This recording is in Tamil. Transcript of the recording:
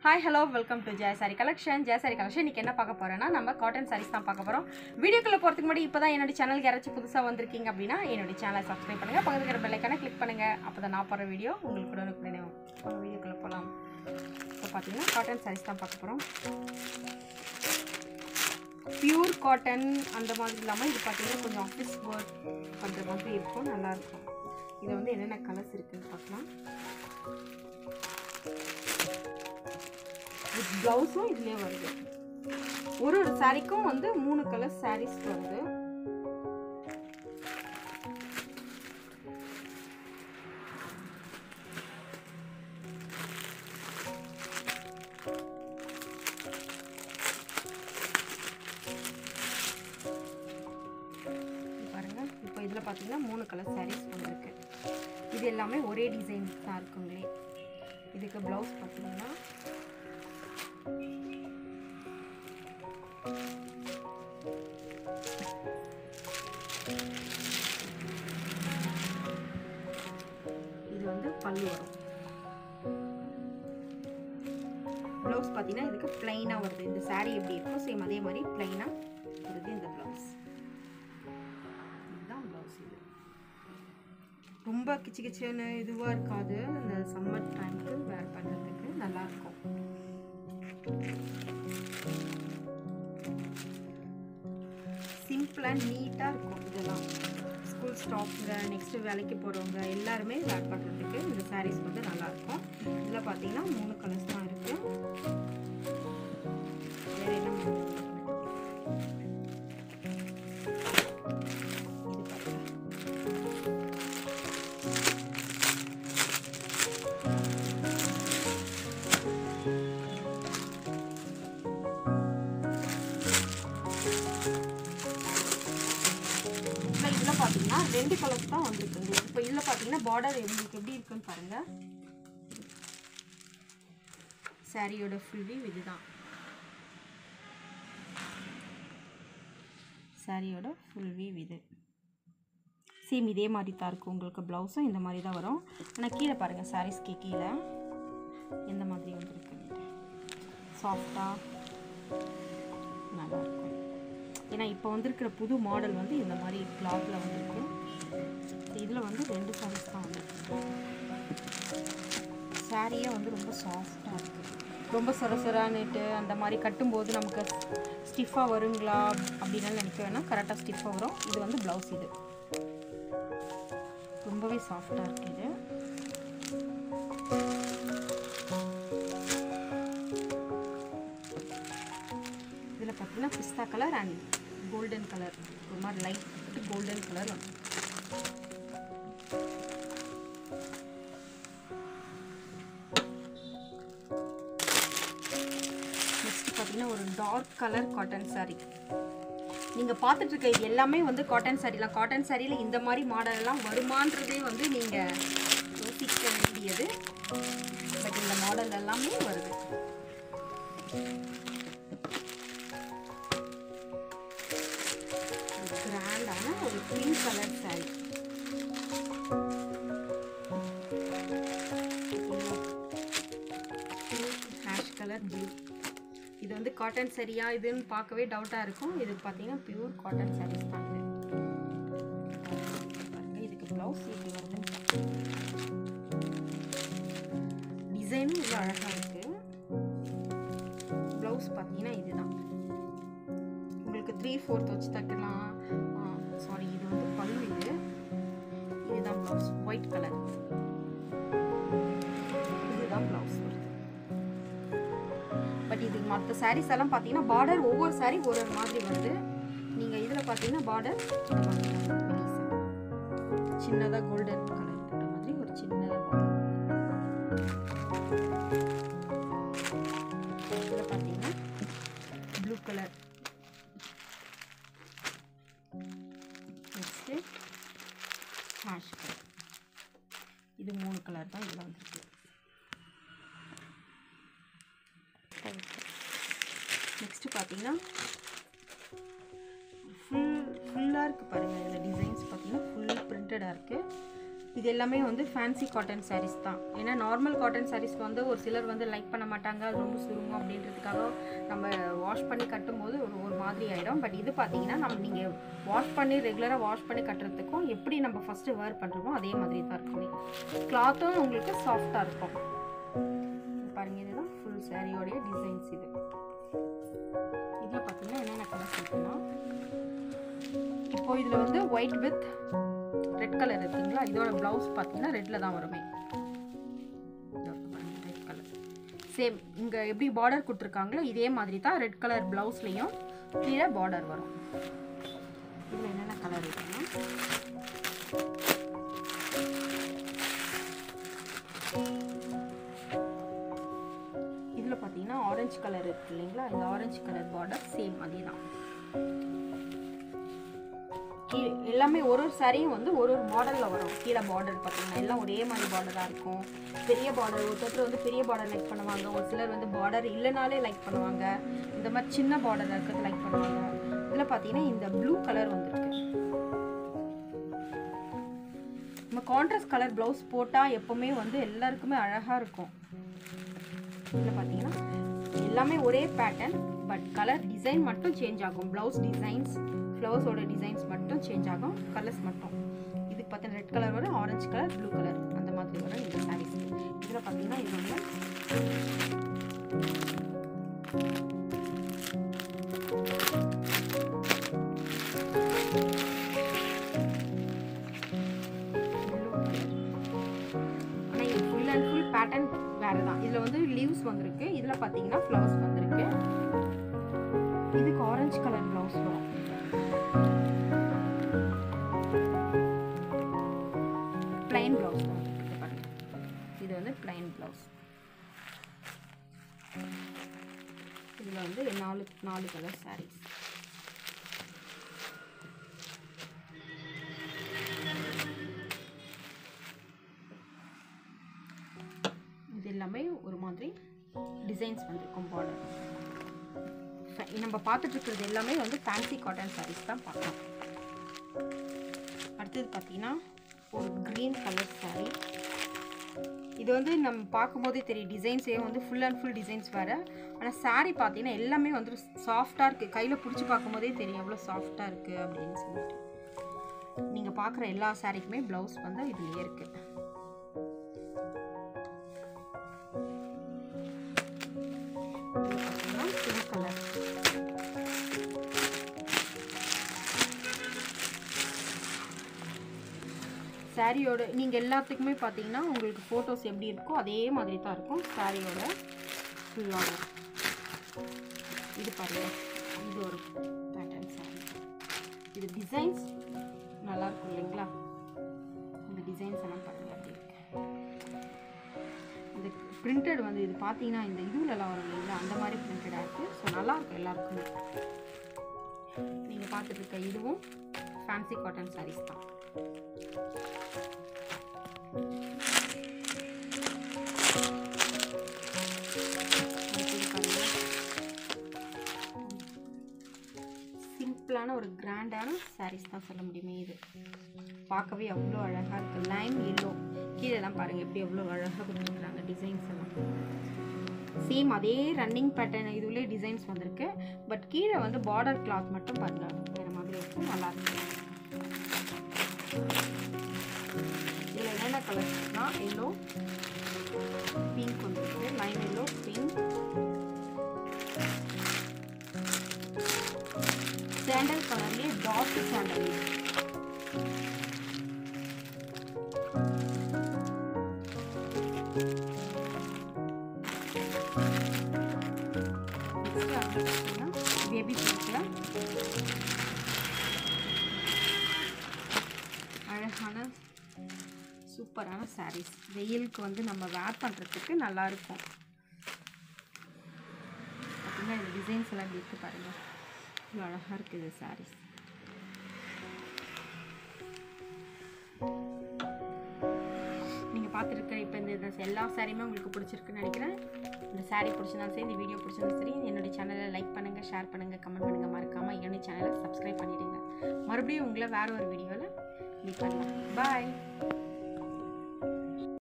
Hi, hello, welcome to Jaya saree collection. Jaya saree collection இன்னைக்கு என்ன பார்க்க போறேன்னா நம்ம காட்டன் sarees தான் பார்க்க போறோம். வீடியோக்குள்ள போறதுக்கு முன்னாடி இப்போதான் என்னோட சேனலுக்கு யாராச்சும் புதுசா வந்திருக்கீங்க அப்படினா என்னோட சேனலை சப்ஸ்கிரைப் பண்ணுங்க. பக்கத்துல இருக்கிற பெல் ஐகானை கிளிக் பண்ணுங்க. அப்பதான் நான் போற வீடியோ உங்களுக்கு உடனுக்குடனே வரும். வாங்க வீடியோக்குள்ள போலாம். இப்போ பாத்தீங்கன்னா காட்டன் sarees தான் பார்க்க போறோம். பியூர் காட்டன் அந்த மாதிரி இல்லாம இது பாத்தீங்கன்னா கொஞ்சம் ஆபீஸ் வர்க் பண்ற மாதிரி இருக்கும், நல்லா இருக்கும். இது வந்து என்னென்ன கலர்ஸ் இருக்குன்னு பார்க்கலாம். ப்ளவுஸும் இதுலேயே வருது. ஒரு சாரிக்கும் வந்து 3 கலர் சாரீஸ் வருது. பாருங்க, இப்போ இதில் பார்த்தீங்கன்னா 3 கலர் சாரீஸ் வந்துருக்கு. இது எல்லாமே ஒரே டிசைன் தான் இருக்குங்களே. இதுக்கு ப்ளவுஸ் பார்த்தீங்கன்னா இது வந்து பல்லு வரும். ப்ளவுஸ் பார்த்தீங்கன்னா இதுக்கு பிளைனா வருது. இந்த saree எப்படி இருக்கோ சேம் அதே மாதிரி பிளைனா வருது இந்த ப்ளவுஸ். இதுதான் ப்ளவுஸ். இது ரொம்ப கிச்சு கிச்சுன்னு இதுவாக இருக்காது. இந்த சம்மர் டைமுக்கு வேர் பண்ணுறதுக்கு நல்லா இருக்கும். சிம்பிள் அண்ட் நீட்டாக இருக்கும். இதெல்லாம் ஸ்கூல் ஸ்டாஃப்ங்க, நெக்ஸ்ட் வேலைக்கு போகிறவங்க எல்லாருமே வேர் பண்ணுறதுக்கு இந்த சாரீஸ் வந்து நல்லாயிருக்கும். இதில் பார்த்தீங்கன்னா 3 கலர்ஸ் தான் இருக்குது. வேறு என்ன இது பார்த்தீங்கன்னா 2 கலர்ஸ் தான் வந்துருக்கு. இப்போ இதில் பார்த்தீங்கன்னா பார்டர் உங்களுக்கு எப்படி இருக்குன்னு பாருங்க. சாரியோட ஃபுல் வியூ இதுதான். சாரியோட ஃபுல் வியூ இது சேம் இதே மாதிரி தான் இருக்கும். உங்களுக்கு ப்ளவுஸும் இந்த மாதிரி தான் வரும். ஆனால் கீழே பாருங்கள், சாரீஸ்க்கு கீழே எந்த மாதிரி வந்துருக்கு. சாஃப்டாக நல்லாயிருக்கும். ஏன்னா இப்போ வந்திருக்கிற புது மாடல் வந்து இந்த மாதிரி கிளாத்தில் வந்துருக்கு. இதில் வந்து 2 சாரீஸ் தான் வந்துருக்கு. சாரியே வந்து ரொம்ப சாஃப்டாக இருக்குது. ரொம்ப சொரசொரான்னுட்டு அந்த மாதிரி கட்டும்போது நமக்கு ஸ்டிஃபாக வருங்களா அப்படின்னாலும் நினைக்க வேணாம், கரெக்டாக ஸ்டிஃபாக வரும். இது வந்து ப்ளவுஸ். இது ரொம்பவே சாஃப்டாக இருக்குது. இது இதில் பார்த்தீங்கன்னா pista colour and golden colour, ஒரு மாதிரி லைட் கோல்டன் கலர் வந்து. நெக்ஸ்ட் பார்த்தீங்கன்னா ஒரு டார்க் கலர் காட்டன் சாரீ. நீங்கள் பார்த்துட்டு இருக்க இது எல்லாமே வந்து காட்டன் சாரீலாம். காட்டன் சாரியில் இந்த மாதிரி மாடலெல்லாம் வருமானதே வந்து நீங்கள் யோசிக்க வேண்டியது. பட் இந்த மாடல் எல்லாமே வருது. கிராண்டான ஒரு pink colour sari. Ash colour blue. இது வந்து காட்டன் சரியா இதுன்னு பார்க்கவே டவுட்டாக இருக்கும். இது பார்த்தீங்கன்னா பியூர் காட்டன் சாரீஸ் தான். இதுக்கு ப்ளவுஸ் எப்படி வருதுன்னு டிசைனும் இவ்வளோ அழகாக இருக்குது. ப்ளவுஸ் பார்த்தீங்கன்னா இதுதான். உங்களுக்கு 3/4 வச்சு தைக்கலாம். சாரி, இது வந்து பல்லு. இதுதான் ப்ளவுஸ். White colour. இதுதான் ப்ளவுஸ் வருது. பட் இது மற்ற சாரீஸ் எல்லாம் பார்த்தீங்கன்னா பார்டர் ஒவ்வொரு சாரீ ஒரு மாதிரி வருது. நீங்கள் இதில் பார்த்தீங்கன்னா பார்டர் சின்னதாக கோல்டன் கலர் இருக்கிற மாதிரி ஒரு சின்னதாக பார்டர். இதில் பார்த்தீங்கன்னா blue colour. Next ash colour. இது 3 கலர் தான் இதில் வந்துருக்கு. நெக்ஸ்ட்டு பார்த்தீங்கன்னா ஃபுல்லாக இருக்குது பாருங்கள். இதில் டிசைன்ஸ் பார்த்தீங்கன்னா ஃபுல் பிரிண்டடாக இருக்குது. இது எல்லாமே வந்து ஃபேன்சி காட்டன் சாரீஸ் தான். ஏன்னா நார்மல் காட்டன் சாரீஸ்க்கு வந்து ஒரு சிலர் வந்து லைக் பண்ண மாட்டாங்க, அது ரொம்ப சுருங்கும் அப்படின்றதுக்காக நம்ம வாஷ் பண்ணி கட்டும்போது ஒரு மாதிரி ஆகிடும். பட் இது பார்த்தீங்கன்னா நீங்கள் வாஷ் பண்ணி ரெகுலராக வாஷ் பண்ணி கட்டுறதுக்கும் எப்படி நம்ம ஃபஸ்ட்டு வேர் பண்ணுறோமோ அதே மாதிரி தான் இருக்குமே. கிளாத்தும் உங்களுக்கு சாஃப்டாக இருக்கும். பாருங்கள், இதுதான் ஃபுல் சாரியோடைய டிசைன்ஸ். இதில் பார்த்தீங்கன்னா என்னென்ன கலர்ஸ் இருக்குன்னா, இப்போ இதில் வந்து ஒயிட் வித் ரெட் கலர் இருக்குங்களா, இதோட ப்ளவுஸ் பார்த்தீங்கன்னா ரெட்டில் தான் வருமே. ரெட் கலர் சேம் இங்கே எப்படி பார்டர் கொடுத்துருக்காங்களோ இதே மாதிரி தான் ரெட் கலர் ப்ளவுஸ்லேயும் கீழே பார்டர் வரும். இதில் என்னென்ன கலர் இருக்குன்னா, இதில் பார்த்தீங்கன்னா ஆரஞ்சு கலர் இருக்கு இல்லைங்களா, இந்த ஆரஞ்சு கலர் பார்டர் சேம் அதே தான். எல்லாமே ஒரு சாரியும் வந்து ஒரு மாடலில் வரும். கீழே பார்டர் பார்த்தீங்கன்னா எல்லாம் ஒரே மாதிரி பார்டராக இருக்கும். பெரிய பார்டர், ஒருத்தர் வந்து பெரிய பார்டர் லைக் பண்ணுவாங்க, ஒரு சிலர் வந்து பார்டர் இல்லைனாலே லைக் பண்ணுவாங்க, இந்த மாதிரி சின்ன பார்டர் இருக்கிறது லைக் பண்ணுவாங்க. இதில் பார்த்தீங்கன்னா இந்த ப்ளூ கலர் வந்துருக்கு. நம்ம கான்ட்ராஸ்ட் கலர் ப்ளவுஸ் போட்டால் எப்போவுமே வந்து எல்லாருக்குமே அழகாக இருக்கும். இதில் பார்த்தீங்கன்னா எல்லாமே ஒரே பேட்டர்ன், பட் கலர் டிசைன் மட்டும் சேஞ்ச் ஆகும். ப்ளவுஸ் டிசைன்ஸ், ஃப்ளவர்ஸோட டிசைன்ஸ் மட்டும் சேஞ்ச் ஆகும், கலர்ஸ் மட்டும். இதுக்கு பார்த்தீங்கன்னா ரெட் கலர் வரும், ஆரஞ்சு கலர், ப்ளூ கலர் அந்த மாதிரி வரும் இந்த சாரீஸ். இதில் பார்த்தீங்கன்னா இது வந்து ஆனால் இது ஃபுல் அண்ட் ஃபுல் பேட்டர்ன் வேறு தான். இதில் வந்து லீவ்ஸ் வந்திருக்கு, இதில் பார்த்தீங்கன்னா ஃப்ளவர்ஸ் வந்திருக்கு. இதுக்கு ஆரஞ்சு கலர் ப்ளவுஸ் வரும். பிளைன் ப்ளவுஸ் தான் இது பாருங்க. இது வந்து பிளைன் ப்ளவுஸ். இதில் வந்து நாலு கலர் சாரீஸ். இது எல்லாமே ஒரு மாதிரி டிசைன்ஸ் வந்திருக்கும் பார்டர். நம்ம பார்த்துட்டு இருக்கிறது எல்லாமே வந்து ஃபேன்சி காட்டன் சாரீஸ் தான் பார்க்கலாம். அடுத்தது பார்த்தீங்கன்னா ஒரு க்ரீன் கலர் சாரீ. இது வந்து நம்ம பார்க்கும்போதே தெரியும், டிசைன்ஸே வந்து ஃபுல் அண்ட் ஃபுல் டிசைன்ஸ் வேறு. ஆனால் சாரீ பார்த்தீங்கன்னா எல்லாமே வந்து சாஃப்டாக இருக்குது. கையில் பிடிச்சி பார்க்கும்போதே தெரியும் எவ்வளோ சாஃப்டாக இருக்குது அப்படின்னு சொல்லிட்டு. நீங்கள் பார்க்குற எல்லா சாரீக்குமே ப்ளவுஸ் வந்து இதுலேயே இருக்குது. பிங்க் கலர் சாரியோட நீங்கள் எல்லாத்துக்குமே பார்த்தீங்கன்னா உங்களுக்கு ஃபோட்டோஸ் எப்படி இருக்கோ அதே மாதிரி தான் இருக்கும் சாரியோட ஃபுல்லாக. இது பாருங்க, இது ஒரு பேட்டர்ன் சாரி. இது டிசைன்ஸ் நல்லாயிருக்கும் இல்லைங்களா, இந்த டிசைன்ஸ் எல்லாம் பாருங்கள் அப்படி இருக்கு. இந்த பிரிண்டட் வந்து இது பார்த்தீங்கன்னா இந்த இதுலலாம் வரும் இல்லைங்களா, அந்த மாதிரி பிரிண்டடாக இருக்குது. ஸோ நல்லாயிருக்கும் எல்லாருக்குமே. நீங்கள் பார்த்துட்டு இருக்க இதுவும் ஃபேன்சி காட்டன் சாரீஸ் தான். சிம்பிளான ஒரு கிராண்டான சாரீஸ் தான் சொல்ல முடியுமே. இது பார்க்கவே அவ்வளோ அழகாக இருக்குது. லைம் எல்லோ கீழெல்லாம் பாருங்கள் எப்படி எவ்வளோ அழகாக கொடுத்துருக்குறாங்க டிசைன்ஸ் எல்லாம். சேம் அதே ரன்னிங் பேட்டர்ன் இதுலேயே டிசைன்ஸ் வந்திருக்கு. பட் கீழே வந்து பார்டர் கிளாத் மட்டும் பாருங்கள் வேறு மாதிரி இருக்கும், நல்லாயிருக்கு. இதில் என்னென்ன கலர்ஸ்னா எல்லோ, பிங்க் வந்துருக்கு, லைன் எல்லோ, பிங்க், சாண்டல் கலர்லேயே டார்க் சாண்டல், பேபி பிங்க்ல அழகான சூப்பரான சாரீஸ். வெயிலுக்கு வந்து நம்ம வேர் பண்ணுறதுக்கு நல்லாயிருக்கும். பார்த்தீங்கன்னா இந்த டிசைன்ஸ் எல்லாம் எப்படி இருக்குது பாருங்கள், இவ்வளோ அழகாக இருக்குது சாரீஸ். நீங்கள் பார்த்துருக்க இப்போ இந்த எல்லா சாரியுமே உங்களுக்கு பிடிச்சிருக்குன்னு நினைக்கிறேன். இந்த சாரீ பிடிச்சிருந்தாலும் சரி, இந்த வீடியோ பிடிச்சிருந்தாலும் சரி, என்னுடைய சேனலை லைக் பண்ணுங்கள், ஷேர் பண்ணுங்கள், கமெண்ட் பண்ணுங்கள். மறக்காமல் என்னுடைய சேனலை சப்ஸ்கிரைப் பண்ணிவிடுங்க. மறுபடியும் உங்களை வேறு ஒரு வீடியோவில் மீட் பண்ணலாம். பாய்.